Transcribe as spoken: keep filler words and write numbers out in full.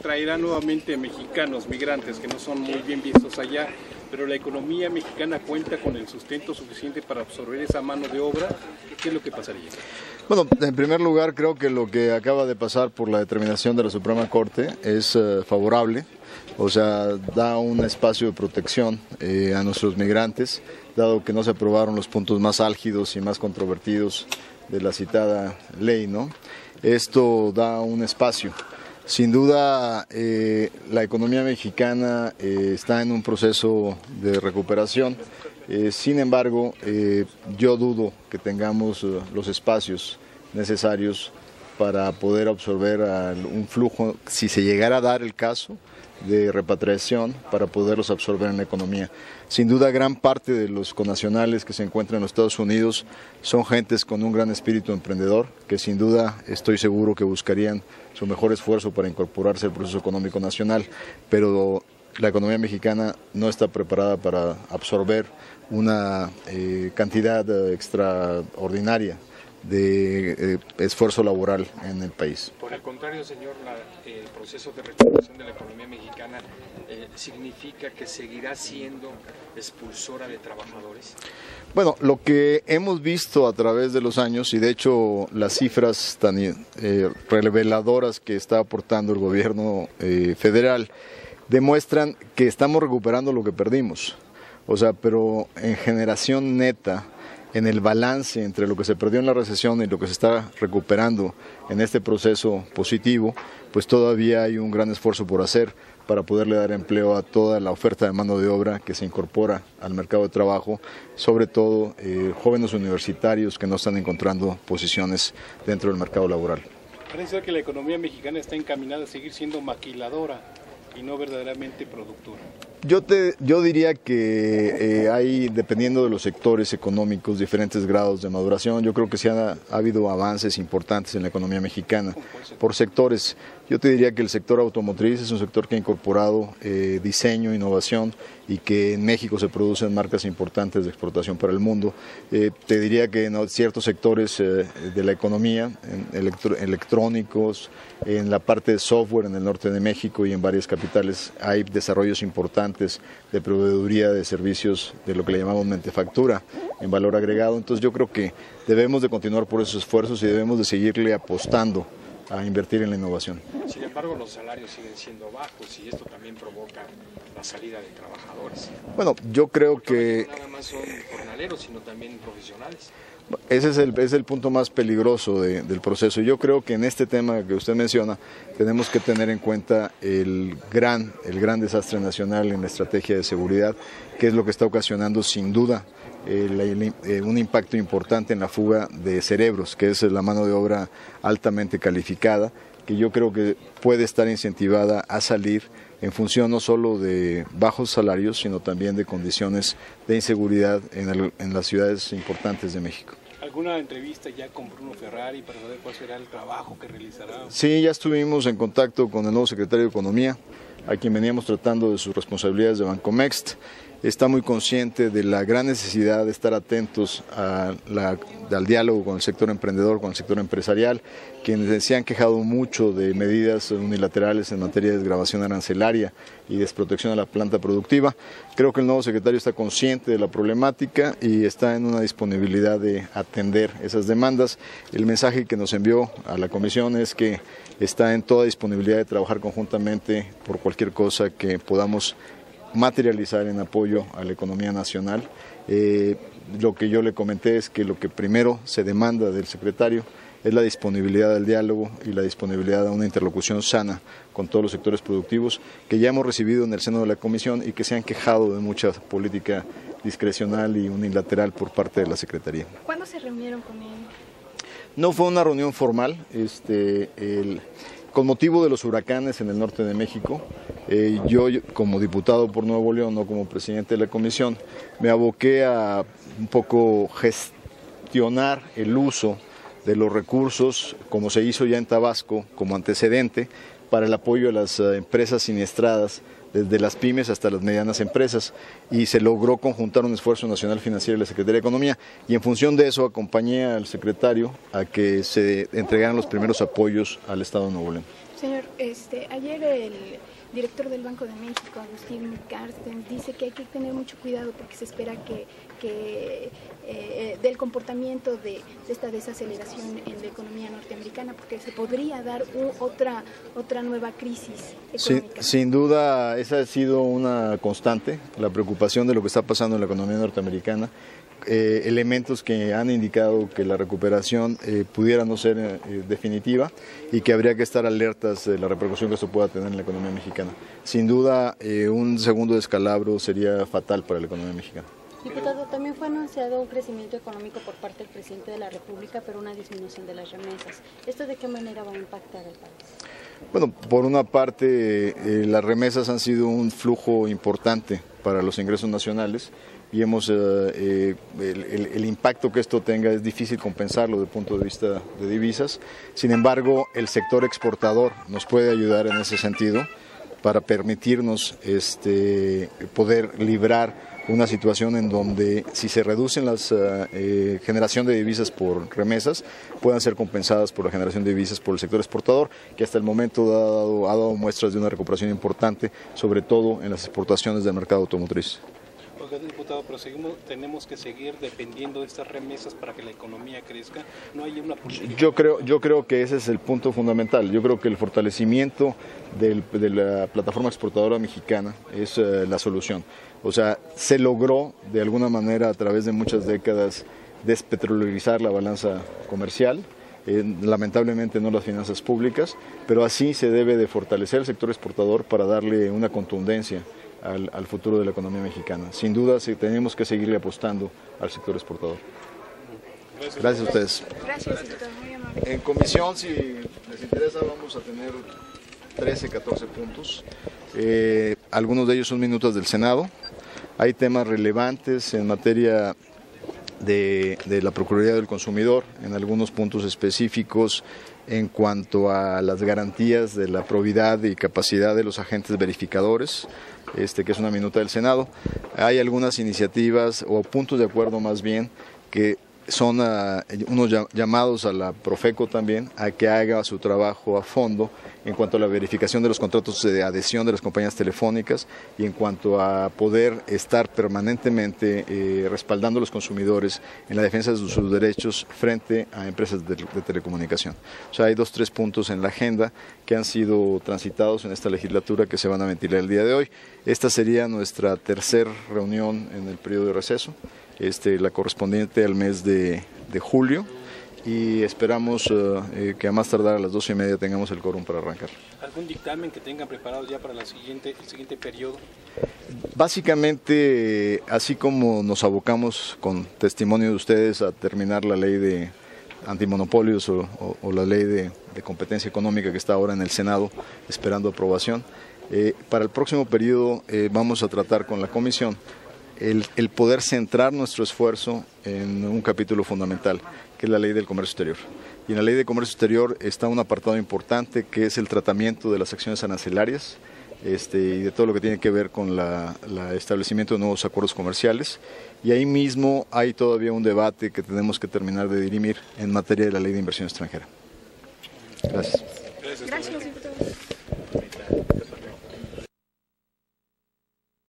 atraerá nuevamente mexicanos, migrantes que no son muy bien vistos allá, pero la economía mexicana cuenta con el sustento suficiente para absorber esa mano de obra. ¿Qué es lo que pasaría? Bueno, en primer lugar creo que lo que acaba de pasar por la determinación de la Suprema Corte es uh, favorable, o sea, da un espacio de protección eh, a nuestros migrantes, dado que no se aprobaron los puntos más álgidos y más controvertidos de la citada ley, ¿no? Esto da un espacio. Sin duda, eh, la economía mexicana eh, está en un proceso de recuperación. Eh, sin embargo, eh, yo dudo que tengamos uh, los espacios necesarios para poder absorber al, un flujo, si se llegara a dar el caso de repatriación, para poderlos absorber en la economía. Sin duda, gran parte de los connacionales que se encuentran en los Estados Unidos son gentes con un gran espíritu emprendedor, que sin duda estoy seguro que buscarían su mejor esfuerzo para incorporarse al proceso económico nacional, pero la economía mexicana no está preparada para absorber una eh, cantidad extraordinaria de eh, esfuerzo laboral en el país. Por el contrario, señor, la, eh, el proceso de recuperación de la economía mexicana eh, significa que seguirá siendo expulsora de trabajadores. Bueno, lo que hemos visto a través de los años, y de hecho las cifras tan eh, reveladoras que está aportando el gobierno eh, federal, demuestran que estamos recuperando lo que perdimos. O sea, pero en generación neta, en el balance entre lo que se perdió en la recesión y lo que se está recuperando en este proceso positivo, pues todavía hay un gran esfuerzo por hacer para poderle dar empleo a toda la oferta de mano de obra que se incorpora al mercado de trabajo, sobre todo eh, jóvenes universitarios que no están encontrando posiciones dentro del mercado laboral. Parece ser que la economía mexicana está encaminada a seguir siendo maquiladora y no verdaderamente productora. Yo, te, yo diría que eh, hay, dependiendo de los sectores económicos, diferentes grados de maduración. Yo creo que sí ha, ha habido avances importantes en la economía mexicana por sectores. Yo te diría que el sector automotriz es un sector que ha incorporado eh, diseño, innovación y que en México se producen marcas importantes de exportación para el mundo. Eh, te diría que en ciertos sectores eh, de la economía, en electro, electrónicos, en la parte de software en el norte de México y en varias capitales hay desarrollos importantes de proveeduría de servicios de lo que le llamamos mentefactura en valor agregado. Entonces yo creo que debemos de continuar por esos esfuerzos y debemos de seguirle apostando a invertir en la innovación. Sin embargo, los salarios siguen siendo bajos y esto también provoca la salida de trabajadores. Bueno, yo creo Porque que no nada más son jornaleros, sino también profesionales. Ese es el, es el punto más peligroso de, del proceso. Yo creo que en este tema que usted menciona tenemos que tener en cuenta el gran, el gran desastre nacional en la estrategia de seguridad, que es lo que está ocasionando sin duda eh, la, eh, un impacto importante en la fuga de cerebros, que es la mano de obra altamente calificada, que yo creo que puede estar incentivada a salir en función no solo de bajos salarios, sino también de condiciones de inseguridad en, el, en las ciudades importantes de México. ¿Alguna entrevista ya con Bruno Ferrari para saber cuál será el trabajo que realizará? Sí, ya estuvimos en contacto con el nuevo secretario de Economía, a quien veníamos tratando de sus responsabilidades de Bancomext. Está muy consciente de la gran necesidad de estar atentos a la, al diálogo con el sector emprendedor, con el sector empresarial, quienes se han quejado mucho de medidas unilaterales en materia de desgravación arancelaria y desprotección a la planta productiva. Creo que el nuevo secretario está consciente de la problemática y está en una disponibilidad de atender esas demandas. El mensaje que nos envió a la comisión es que está en toda disponibilidad de trabajar conjuntamente por cualquier cosa que podamos materializar en apoyo a la economía nacional. Eh, lo que yo le comenté es que lo que primero se demanda del secretario es la disponibilidad del diálogo y la disponibilidad a una interlocución sana con todos los sectores productivos que ya hemos recibido en el seno de la comisión y que se han quejado de mucha política discrecional y unilateral por parte de la Secretaría. ¿Cuándo se reunieron con él? No fue una reunión formal, este, el, con motivo de los huracanes en el norte de México. Eh, yo, como diputado por Nuevo León, no como presidente de la comisión, me aboqué a un poco gestionar el uso de los recursos, como se hizo ya en Tabasco, como antecedente, para el apoyo a las uh, empresas siniestradas, desde las pymes hasta las medianas empresas, y se logró conjuntar un esfuerzo nacional financiero de la Secretaría de Economía, y en función de eso acompañé al secretario a que se entregaran los primeros apoyos al Estado de Nuevo León. Señor, este, ayer el director del Banco de México, Agustín Carstens, dice que hay que tener mucho cuidado porque se espera que, que eh, del comportamiento de, de esta desaceleración en la economía norteamericana, porque se podría dar un, otra, otra nueva crisis económica. Sin, sin duda, esa ha sido una constante, la preocupación de lo que está pasando en la economía norteamericana. Eh, elementos que han indicado que la recuperación eh, pudiera no ser eh, definitiva y que habría que estar alertas de la repercusión que esto pueda tener en la economía mexicana. Sin duda, eh, un segundo descalabro sería fatal para la economía mexicana. Diputado, también fue anunciado un crecimiento económico por parte del presidente de la República, pero una disminución de las remesas. ¿Esto de qué manera va a impactar al país? Bueno, por una parte, eh, las remesas han sido un flujo importante para los ingresos nacionales y hemos, eh, eh, el, el, el impacto que esto tenga es difícil compensarlo desde el punto de vista de divisas. Sin embargo, el sector exportador nos puede ayudar en ese sentido para permitirnos este, poder librar una situación en donde si se reducen las eh, generación de divisas por remesas, puedan ser compensadas por la generación de divisas por el sector exportador, que hasta el momento ha dado, ha dado muestras de una recuperación importante, sobre todo en las exportaciones del mercado automotriz. Oiga, diputado, pero seguimos, tenemos que seguir dependiendo de estas remesas para que la economía crezca. No hay una política. Yo creo, yo creo que ese es el punto fundamental. Yo creo que el fortalecimiento del, de la plataforma exportadora mexicana es uh, la solución. O sea, se logró de alguna manera a través de muchas décadas despetrolarizar la balanza comercial. Eh, lamentablemente no las finanzas públicas, pero así se debe de fortalecer el sector exportador para darle una contundencia Al, al futuro de la economía mexicana. Sin duda, sí, tenemos que seguirle apostando al sector exportador. Gracias, Gracias a ustedes. Gracias, diputado, muy amable. En comisión, si les interesa, vamos a tener trece, catorce puntos. Eh, algunos de ellos son minutos del Senado. Hay temas relevantes en materia de, de la Procuraduría del Consumidor, en algunos puntos específicos en cuanto a las garantías de la probidad y capacidad de los agentes verificadores, este, que es una minuta del Senado. Hay algunas iniciativas o puntos de acuerdo más bien que son uh, unos llamados a la Profeco también a que haga su trabajo a fondo en cuanto a la verificación de los contratos de adhesión de las compañías telefónicas y en cuanto a poder estar permanentemente eh, respaldando a los consumidores en la defensa de sus, sus derechos frente a empresas de, de telecomunicación. O sea, hay dos, tres puntos en la agenda que han sido transitados en esta legislatura que se van a ventilar el día de hoy. Esta sería nuestra tercera reunión en el periodo de receso. Este, la correspondiente al mes de, de julio y esperamos uh, eh, que a más tardar a las doce y media tengamos el quórum para arrancar. ¿Algún dictamen que tengan preparado ya para la siguiente, el siguiente periodo? Básicamente, así como nos abocamos con testimonio de ustedes a terminar la ley de antimonopolios o, o, o la ley de, de competencia económica que está ahora en el Senado esperando aprobación, eh, para el próximo periodo eh, vamos a tratar con la comisión El, el poder centrar nuestro esfuerzo en un capítulo fundamental, que es la ley del comercio exterior. Y en la ley de comercio exterior está un apartado importante que es el tratamiento de las acciones arancelarias este, y de todo lo que tiene que ver con la, la establecimiento de nuevos acuerdos comerciales. Y ahí mismo hay todavía un debate que tenemos que terminar de dirimir en materia de la ley de inversión extranjera. Gracias.